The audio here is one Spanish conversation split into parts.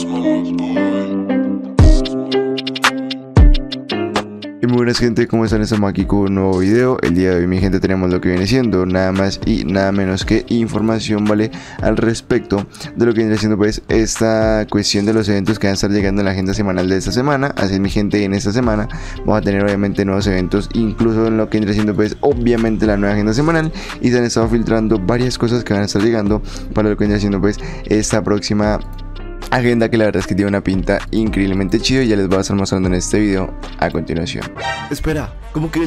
Y muy buenas gente, ¿cómo están? Estamos aquí con un nuevo video. El día de hoy mi gente tenemos lo que viene siendo nada más y nada menos que información, ¿vale? Al respecto de lo que viene siendo pues esta cuestión de los eventos que van a estar llegando en la agenda semanal de esta semana. Así es mi gente, en esta semana vamos a tener obviamente nuevos eventos, incluso en lo que viene siendo pues obviamente la nueva agenda semanal. Y se han estado filtrando varias cosas que van a estar llegando para lo que viene siendo pues esta próxima agenda, que la verdad es que tiene una pinta increíblemente chido y ya les voy a estar mostrando en este video a continuación. Espera, ¿cómo que el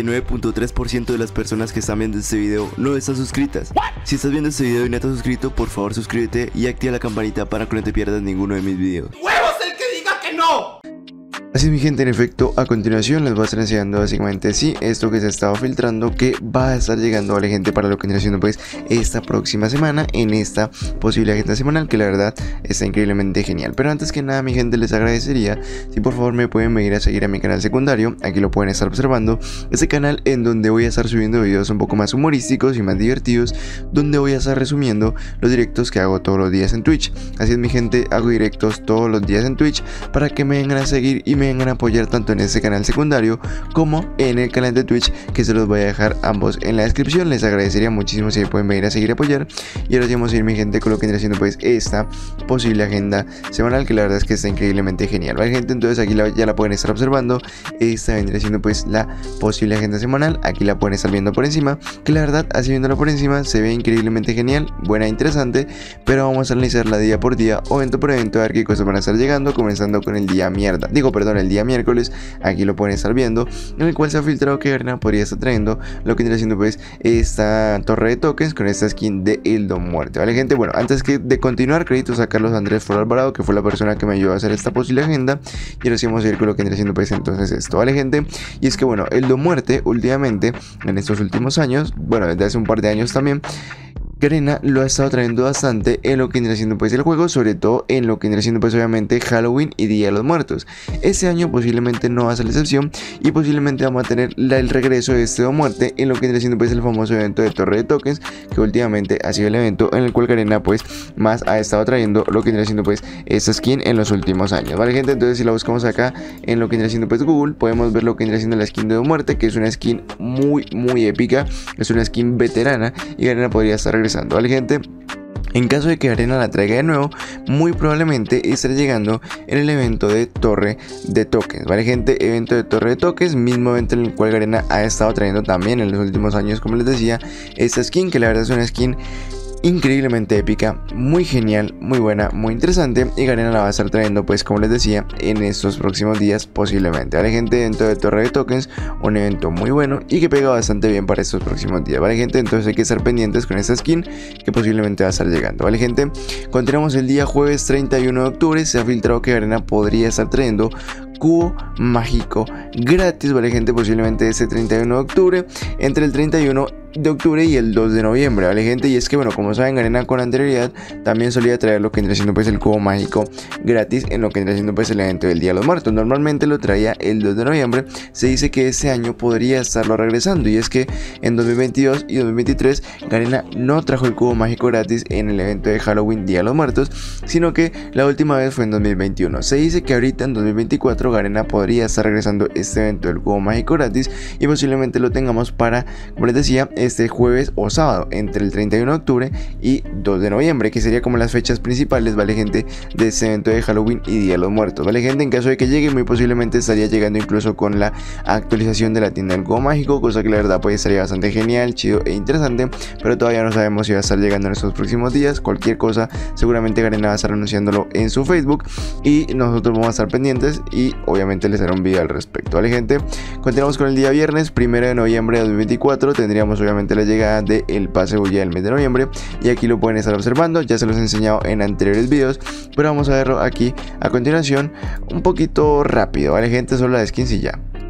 79.3% de las personas que están viendo este video no están suscritas? Si estás viendo este video y no estás suscrito, por favor suscríbete y activa la campanita para que no te pierdas ninguno de mis videos. ¡Huevos el que diga que no! Así mi gente, en efecto, a continuación les voy a estar enseñando básicamente esto que se ha estado filtrando, que va a estar llegando a la gente para lo que viene siendo pues esta próxima semana, en esta posible agenda semanal, que la verdad está increíblemente genial. Pero antes que nada mi gente, les agradecería si por favor me pueden venir a seguir a mi canal secundario. Aquí lo pueden estar observando, este canal en donde voy a estar subiendo videos un poco más humorísticos y más divertidos, donde voy a estar resumiendo los directos que hago todos los días en Twitch. Así es mi gente, hago directos todos los días en Twitch para que me vengan a seguir y me vengan a apoyar tanto en este canal secundario como en el canal de Twitch, que se los voy a dejar ambos en la descripción. Les agradecería muchísimo si me pueden venir a seguir y apoyar. Y ahora sí vamos a ir mi gente con lo que viene haciendo pues esta posible agenda semanal, que la verdad es que está increíblemente genial, ¿vale gente? Entonces aquí ya la pueden estar observando. Esta vendría siendo pues la posible agenda semanal. Aquí la pueden estar viendo por encima, que la verdad así viéndola por encima se ve increíblemente genial, buena e interesante. Pero vamos a analizarla día por día, evento por evento, a ver qué cosas van a estar llegando, comenzando con el día mierda, el día miércoles. Aquí lo pueden estar viendo, en el cual se ha filtrado que Garena podría estar trayendo lo que viene haciendo pues esta torre de tokens con esta skin de El Don Muerte, ¿vale gente? Bueno, antes de continuar, créditos a Carlos Andrés Flor Alvarado, que fue la persona que me ayudó a hacer esta posible agenda. Y ahora sí vamos a ir con lo que viene haciendo pues entonces esto, ¿vale gente? Y es que bueno, El Don Muerte últimamente, en estos últimos años, bueno, desde hace un par de años también, Garena lo ha estado trayendo bastante en lo que viene siendo pues el juego, sobre todo en lo que viene siendo pues obviamente Halloween y Día de los Muertos. Este año posiblemente no va a ser la excepción y posiblemente vamos a tener el regreso de este Don Muerte en lo que viene siendo pues el famoso evento de Torre de Tokens, que últimamente ha sido el evento en el cual Garena pues más ha estado trayendo lo que viene siendo pues esta skin en los últimos años, ¿vale gente? Entonces si la buscamos acá en lo que viene siendo pues Google, podemos ver lo que viene siendo la skin de Don Muerte, que es una skin muy épica, es una skin veterana y Garena podría estar regresando, ¿vale gente? En caso de que Garena la traiga de nuevo, muy probablemente estará llegando en el evento de Torre de Tokens, ¿vale gente? Evento de Torre de Tokens, mismo evento en el cual Garena ha estado trayendo también en los últimos años, como les decía, esta skin, que la verdad es una skin increíblemente épica, muy genial, muy buena, muy interesante, y Garena la va a estar trayendo pues como les decía en estos próximos días posiblemente, ¿vale gente? Dentro de Torre de Tokens, un evento muy bueno y que pega bastante bien para estos próximos días, ¿vale gente? Entonces hay que estar pendientes con esta skin que posiblemente va a estar llegando, ¿vale gente? Continuamos el día jueves 31 de octubre, se ha filtrado que Garena podría estar trayendo cubo mágico gratis, ¿vale gente? Posiblemente este 31 de octubre, entre el 31 de octubre y el 2 de noviembre, ¿vale gente? Y es que bueno, como saben, Garena con anterioridad también solía traer lo que vendría siendo pues el cubo mágico gratis en lo que vendría siendo pues el evento del Día de los Muertos. Normalmente lo traía el 2 de noviembre. Se dice que este año podría estarlo regresando, y es que en 2022 y 2023 Garena no trajo el cubo mágico gratis en el evento de Halloween Día de los Muertos, sino que la última vez fue en 2021. Se dice que ahorita en 2024 Garena podría estar regresando este evento del cubo mágico gratis, y posiblemente lo tengamos para, como les decía, este jueves o sábado, entre el 31 de octubre y 2 de noviembre, que sería como las fechas principales, ¿vale gente? De este evento de Halloween y Día de los Muertos, ¿vale gente? En caso de que llegue, muy posiblemente estaría llegando incluso con la actualización de la tienda del cubo mágico, cosa que la verdad pues estaría bastante genial, chido e interesante, pero todavía no sabemos si va a estar llegando en estos próximos días. Cualquier cosa seguramente Garena va a estar anunciándolo en su Facebook y nosotros vamos a estar pendientes y obviamente les haré un video al respecto, ¿vale gente? Continuamos con el día viernes 1 de noviembre de 2024, tendríamos obviamente la llegada del pase bulla del mes de noviembre, y aquí lo pueden estar observando, ya se los he enseñado en anteriores videos, pero vamos a verlo aquí a continuación un poquito rápido, ¿vale gente? Solo la skins y ya.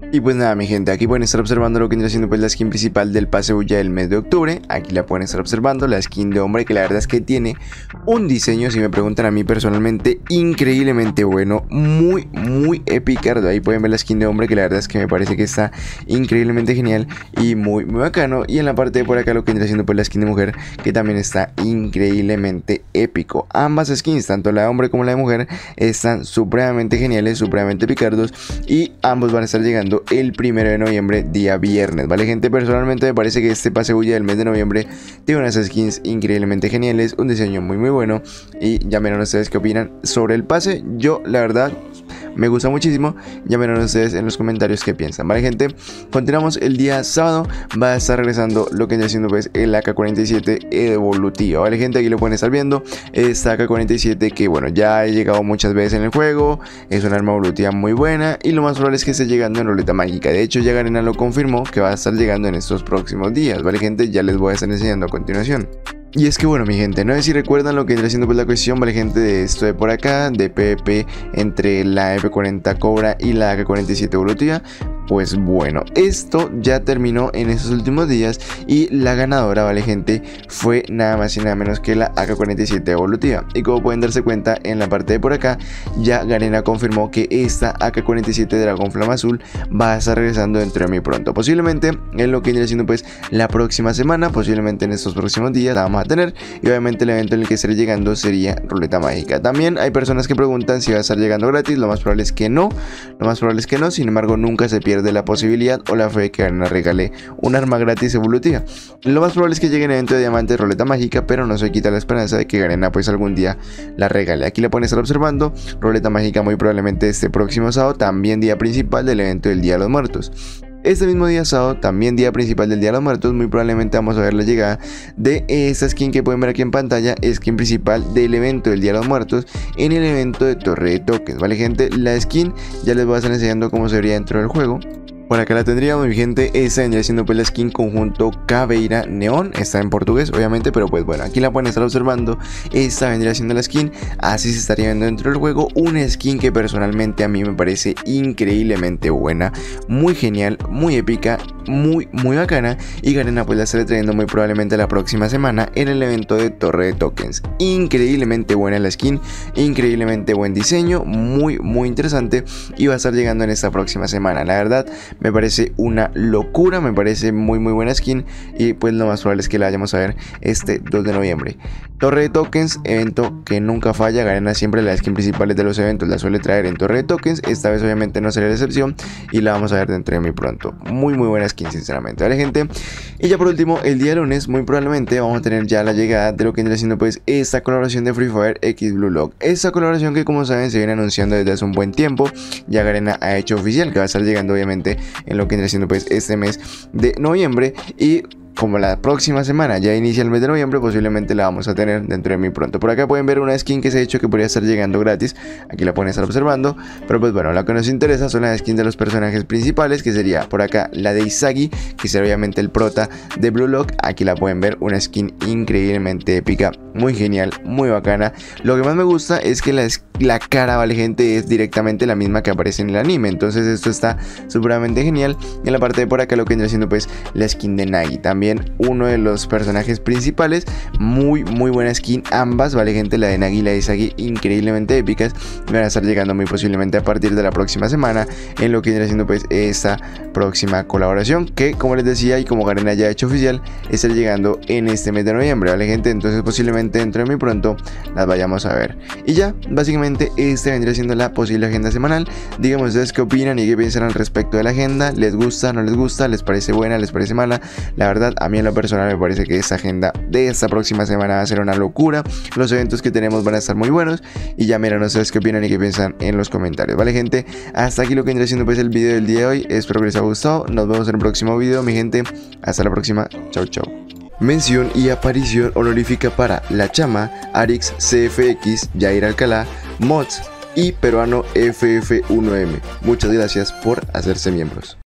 Y pues nada, mi gente, aquí pueden estar observando lo que viene siendo pues la skin principal del pase bulla del mes de octubre. Aquí la pueden estar observando, la skin de hombre, que la verdad es que tiene un diseño, si me preguntan a mí personalmente, increíblemente bueno, muy épica. Ahí pueden ver la skin de hombre, que la verdad es que me parece que está increíblemente genial y muy bacano. Y en la parte de por acá lo que viene siendo pues la skin de mujer, que también está increíblemente épico. Ambas skins, tanto la de hombre como la de mujer, están supremamente geniales, supremamente picardos, y ambos van a estar llegando el 1 de noviembre, día viernes, ¿vale, gente? Personalmente me parece que este pase bulla del mes de noviembre tiene unas skins increíblemente geniales, un diseño muy bueno, y ya verán ustedes qué opinan sobre el pase. Yo, la verdad, me gusta muchísimo. Ya verán ustedes en los comentarios qué piensan, ¿vale, gente? Continuamos el día sábado. Va a estar regresando lo que viene siendo pues el AK-47 evolutivo, ¿vale, gente? Aquí lo pueden estar viendo. Esta AK-47 que, bueno, ya he llegado muchas veces en el juego. Es una arma evolutiva muy buena y lo más probable es que esté llegando en ruleta mágica. De hecho, ya Garena lo confirmó que va a estar llegando en estos próximos días, ¿vale, gente? Ya les voy a estar enseñando a continuación. Y es que bueno, mi gente, no sé si recuerdan lo que viene siendo pues la cuestión, ¿vale, gente? De esto de por acá, de PvP entre la F40 Cobra y la AK-47 evolutiva. Pues bueno, esto ya terminó en estos últimos días y la ganadora, ¿vale, gente? Fue nada más y nada menos que la AK-47 evolutiva. Y como pueden darse cuenta en la parte de por acá, ya Garena confirmó que esta AK-47 Dragón Flama Azul va a estar regresando dentro de muy pronto. Posiblemente en lo que viene siendo pues la próxima semana, posiblemente en estos próximos días la vamos a tener. Y obviamente el evento en el que estaré llegando sería ruleta mágica. También hay personas que preguntan si va a estar llegando gratis. Lo más probable es que no. Sin embargo, nunca se pierde de la posibilidad o la fe de que Garena regale un arma gratis evolutiva. Lo más probable es que llegue en evento de diamante ruleta mágica, pero no se quita la esperanza de que Garena pues algún día la regale. Aquí la pueden estar observando, ruleta mágica muy probablemente este próximo sábado, también día principal del evento del Día de los Muertos. Este mismo día sábado, también día principal del Día de los Muertos, muy probablemente vamos a ver la llegada de esta skin que pueden ver aquí en pantalla, skin principal del evento del Día de los Muertos en el evento de Torre de Tokens, ¿vale, gente? La skin ya les voy a estar enseñando cómo se vería dentro del juego. Por acá la tendríamos, mi gente. Esta vendría siendo pues la skin conjunto Caveira Neón. Está en portugués, obviamente, pero pues bueno, aquí la pueden estar observando. Esta vendría siendo la skin. Así se estaría viendo dentro del juego. Una skin que personalmente a mí me parece increíblemente buena, muy genial, muy épica, muy bacana. Y Garena pues la estaré trayendo muy probablemente la próxima semana en el evento de Torre de Tokens. Increíblemente buena la skin, increíblemente buen diseño, muy interesante, y va a estar llegando en esta próxima semana. La verdad, me parece una locura, me parece muy buena skin, y pues lo más probable es que la vayamos a ver este 2 de noviembre. Torre de Tokens, evento que nunca falla. Garena siempre la skin principal de los eventos la suele traer en Torre de Tokens. Esta vez obviamente no será la excepción y la vamos a ver dentro de muy pronto. Muy buena skin, sinceramente, ¿vale, gente? Y ya por último, el día lunes muy probablemente vamos a tener ya la llegada de lo que viene siendo pues esta colaboración de Free Fire x Blue Lock. Esta colaboración que, como saben, se viene anunciando desde hace un buen tiempo. Ya Garena ha hecho oficial que va a estar llegando obviamente en lo que viene siendo pues este mes de noviembre, y como la próxima semana ya inicia el mes de noviembre, posiblemente la vamos a tener dentro de muy pronto. Por acá pueden ver una skin que se ha hecho que podría estar llegando gratis. Aquí la pueden estar observando. Pero pues bueno, lo que nos interesa son las skins de los personajes principales, que sería por acá la de Izagi, que será obviamente el prota de Blue Lock. Aquí la pueden ver, una skin increíblemente épica, muy genial, muy bacana. Lo que más me gusta es que la cara, ¿vale, gente? Es directamente la misma que aparece en el anime. Entonces esto está supremamente genial. Y en la parte de por acá lo que viene siendo pues la skin de Nagi, también uno de los personajes principales. Muy buena skin ambas, ¿vale, gente? La de Nagi y la de Izagi, increíblemente épicas. Van a estar llegando muy posiblemente a partir de la próxima semana en lo que viene siendo pues esta próxima colaboración, que, como les decía y como Garena ya ha hecho oficial, estará llegando en este mes de noviembre, ¿vale, gente? Entonces posiblemente dentro de muy pronto las vayamos a ver. Y ya, básicamente este vendría siendo la posible agenda semanal. Díganme ustedes qué opinan y qué piensan al respecto de la agenda. ¿Les gusta, no les gusta? ¿Les parece buena, les parece mala? La verdad, a mí en lo personal me parece que esta agenda de esta próxima semana va a ser una locura. Los eventos que tenemos van a estar muy buenos. Y ya miren ustedes qué opinan y qué piensan en los comentarios, ¿vale, gente? Hasta aquí lo que vendría siendo pues el video del día de hoy. Espero que les haya gustado. Nos vemos en el próximo video, mi gente. Hasta la próxima. Chau. Mención y aparición honorífica para La Chama, Arix CFX, Jair Alcalá, Mods y Peruano FF1M. Muchas gracias por hacerse miembros.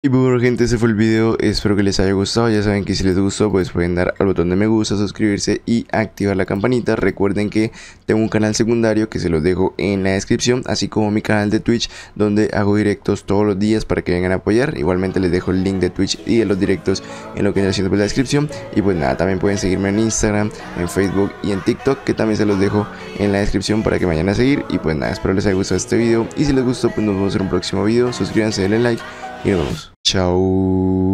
Y bueno gente, ese fue el video, espero que les haya gustado. Ya saben que si les gustó pues pueden dar al botón de me gusta, suscribirse y activar la campanita. Recuerden que tengo un canal secundario que se los dejo en la descripción, así como mi canal de Twitch donde hago directos todos los días para que vengan a apoyar. Igualmente les dejo el link de Twitch y de los directos en lo que viene haciendo la descripción. Y pues nada, también pueden seguirme en Instagram, en Facebook y en TikTok, que también se los dejo en la descripción para que me vayan a seguir. Y pues nada, espero les haya gustado este video y si les gustó pues nos vemos en un próximo video. Suscríbanse, denle like y nos vemos. Chao.